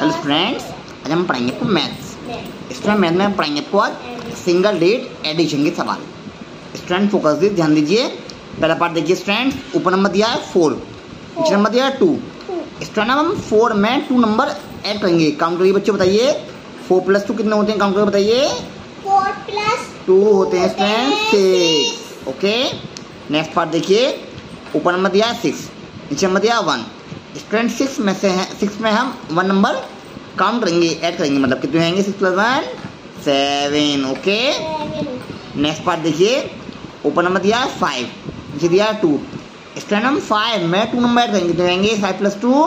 Hello friends, आज हम पढ़ेंगे आपको मैथ्स। स्टूडेंट मैथ में हम पढ़ेंगे आपको आज सिंगल डेट एडिशन के सवाल। स्टूडेंट फोकस दीजिए, ध्यान दीजिए। पहला पार्ट देखिए स्टूडेंट, ऊपर नंबर दिया है 4, नीचे नंबर दिया है 2। स्टूडेंट हम 4 में 2 नंबर ऐड करेंगे। काउंट करिए बच्चे, बताइए 4 + 2 कितने होते हैं? काउंट करिए, बताइए। 4 + 2 होते हैं स्टूडेंट 6। ओके, नेक्स्ट पार्ट देखिए, ऊपर नंबर दिया है 6, नीचे नंबर दिया है 1। स्टूडेंट 6 में से है, 6 में हम 1 नंबर काउंट करेंगे, ऐड करेंगे, मतलब कितने आएंगे? 6 + 1 7। ओके, नेक्स्ट पार्ट देखिए, ऊपर नंबर दिया है 5, नीचे दिया है 2। स्टूडेंट हम 5 में 2 नंबर ऐड करेंगे, कितने आएंगे? 5 + 2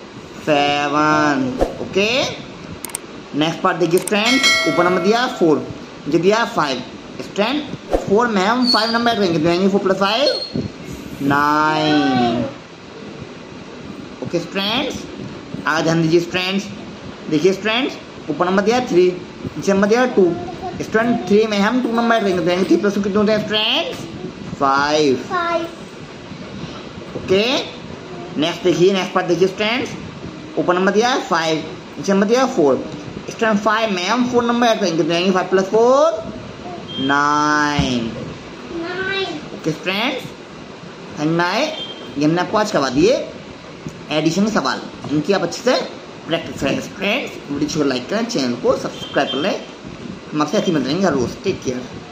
7। ओके, नेक्स्ट पार्ट देखिए स्टूडेंट, ऊपर नंबर दिया है 4, नीचे दिया है 5। स्टूडेंट 4 में हम 5 नंबर ऐड करेंगे, कितने आएंगे? 4 + 5 9। ओके स्टूडेंट्स, आगे ध्यान दीजिए स्टूडेंट्स। देखिए स्टूडेंट्स, ऊपर नंबर दिया है 3, नीचे नंबर दिया है 2। स्टूडेंट 3 में हम 2 नंबर ऐड करेंगे, तो 3 + 2 कितने होते हैं स्टूडेंट्स? 5। ओके, नेक्स्ट देखिए, नेक्स्ट पार्ट देखिए स्टूडेंट्स, ऊपर नंबर दिया है 5, नीचे नंबर दिया है 4। स्टूडेंट 5 में हम 4 नंबर ऐड करेंगे, कितने आएंगे? 5 + 4 9। ओके स्टूडेंट्स, समझ में आए? ये हमने आपको आज करवा दिए एडिशन के सवाल। इनकी आप अच्छे से प्रैक्टिस करें फ्रेंड्स। वीडियो को लाइक करें, चैनल को सब्सक्राइब कर लें। हम आपसे ऐसे मिल रहेंगे हर रोज। Take care.